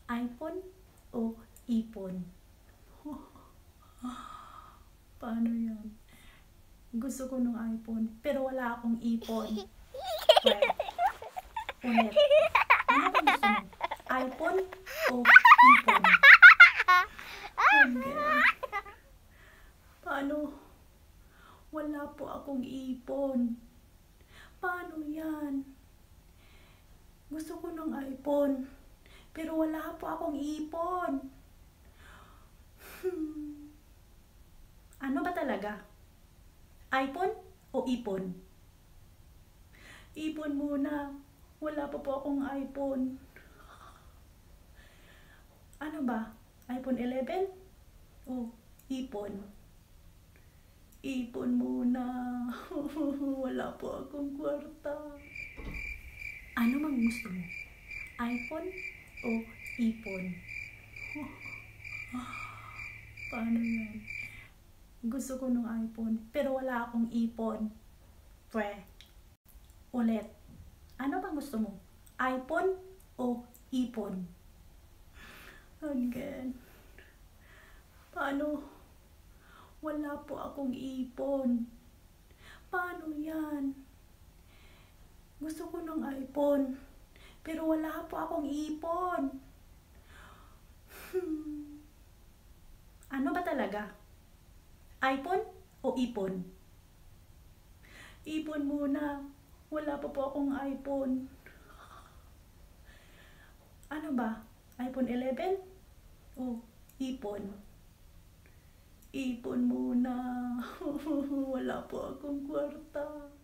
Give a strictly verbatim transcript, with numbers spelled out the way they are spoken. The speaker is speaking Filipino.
iPhone o ipon? Paano yan? Gusto ko ng iPhone, pero wala akong ipon. Pwede. Ulit. Ano ba gusto mo? iPhone o ipon? Again. Paano? Wala po akong ipon. Paano yan? Gusto ko ng iPhone, pero wala po akong ipon. Hmm. Ano ba talaga? iPhone o ipon? Ipon muna. Wala pa po akong iPhone. Ano ba? iPhone eleven o ipon? Ipon muna. Wala po akong kwarta. Ano mang gusto mo? iPhone o ipon? Paano yan? Gusto ko ng iPhone, pero wala akong ipon. Pwe. Ulit. Ano bang gusto mo? iPhone o ipon? Again. Paano? Wala po akong ipon. Paano yan? Gusto ko ng iPhone, pero wala po akong ipon. Hmm. Ano ba talaga? iPhone o ipon? Ipon muna. Wala pa po akong iPhone. Ano ba? iPhone eleven o ipon? Ipon muna. Wala po akong kwarta.